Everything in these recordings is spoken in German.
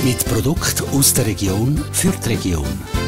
Mit Produkten aus der Region für die Region.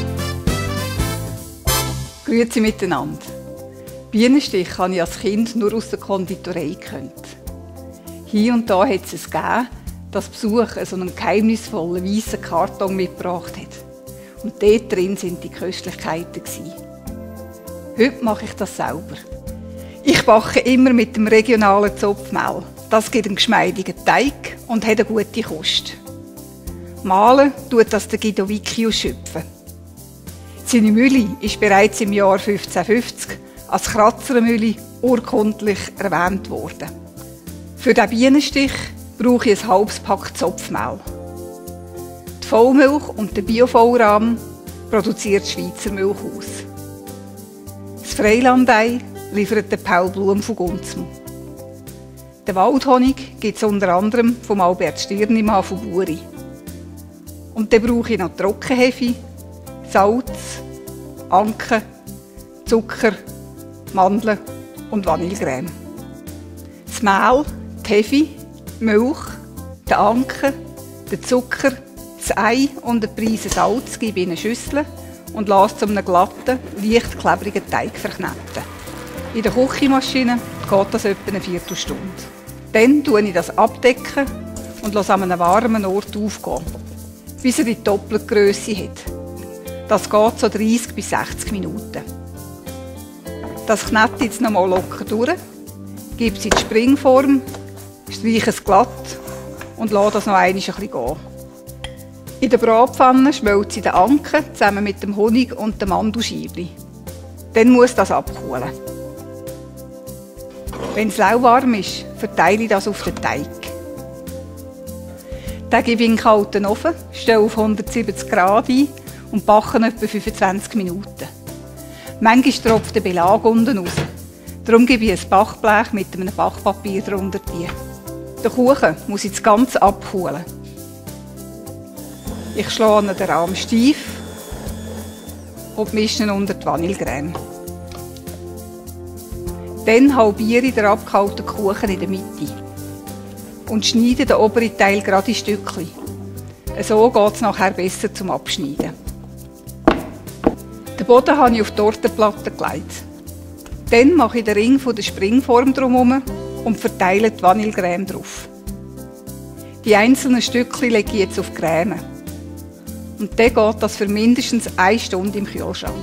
Grüezi miteinander. Bienenstich habe ich als Kind nur aus der Konditorei gekannt. Hier und da hat es gegeben, dass Besuch so einen geheimnisvollen weißen Karton mitgebracht hat. Und dort drin waren die Köstlichkeiten. Heute mache ich das selber. Ich backe immer mit dem regionalen Zopfmehl. Das gibt einen geschmeidigen Teig und hat eine gute Kost. Mahlen tut das der Guido Vicchius schöpfen. Seine Mühle ist bereits im Jahr 1550 als Kratzermühle urkundlich erwähnt worden. Für den Bienenstich brauche ich ein halbes Pack Zopfmehl. Die Vollmilch und der Bio-Vollrahm produziert das Schweizer Milchhaus. Das Freilandei liefert der Paul Blum von Gunzmo. Den Waldhonig gibt es unter anderem vom Albert Stirnimann von Buri. Und dann brauche ich noch Trockenhefe, Salz, Anke, Zucker, Mandeln und Vanillecreme. Das Mehl, die Hefe, die Milch, die Anke, den Zucker, das Ei und ein Prise Salz gebe ich in eine Schüssel und lasse zu einem glatten, leicht klebrigen Teig verkneten. In der Küchenmaschine geht das etwa eine Viertelstunde. Dann tue ich das abdecken und lasse an einem warmen Ort aufgehen, bis er die doppelte Grösse hat. Das geht so 30 bis 60 Minuten. Das knete jetzt noch mal locker durch, gebe es in die Springform, streiche es glatt und lasse das noch einmal ein bisschen gehen. In der Bratpfanne schmelze ich den Anke zusammen mit dem Honig und den Mandelscheibchen. Dann muss das abkühlen. Wenn es lauwarm ist, verteile ich das auf den Teig. Dann gebe ich in den kalten Ofen, stelle auf 170 Grad ein und backe etwa 25 Minuten. Manchmal tropft der Belag unten raus. Darum gebe ich ein Backblech mit einem Backpapier darunter. Der Kuchen muss jetzt ganz abkühlen. Ich schlage den Rahmen steif und mische ihn unter die Vanillecreme. Dann halbiere ich den abgekalten Kuchen in der Mitte und schneide den oberen Teil gerade in Stückchen. So geht es nachher besser zum Abschneiden. Den Boden habe ich auf die Tortenplatte gelegt. Dann mache ich den Ring von der Springform drumherum und verteile die Vanillecreme drauf. Die einzelnen Stückchen lege ich jetzt auf die Creme. Und dann geht das für mindestens 1 Stunde im Kühlschrank.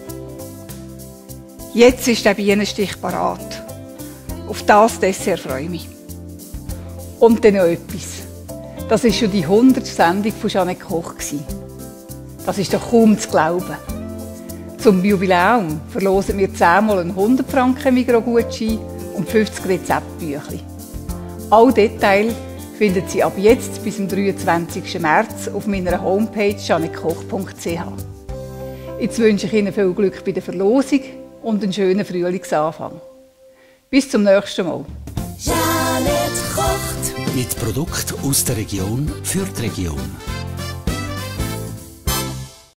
Jetzt ist der Bienenstich parat. Auf das Dessert freue ich mich. Und dann noch etwas. Das war schon die 100. Sendung von Jeanette Koch. Das ist doch kaum zu glauben. Zum Jubiläum verlosen wir 10-mal einen 100 Franken Migros-Gutschein und 50 Rezeptbücher. Alle Details finden Sie ab jetzt bis zum 23. März auf meiner Homepage janetkoch.ch. Jetzt wünsche ich Ihnen viel Glück bei der Verlosung und einen schönen Frühlingsanfang. Bis zum nächsten Mal. Mit Produkten aus der Region für die Region.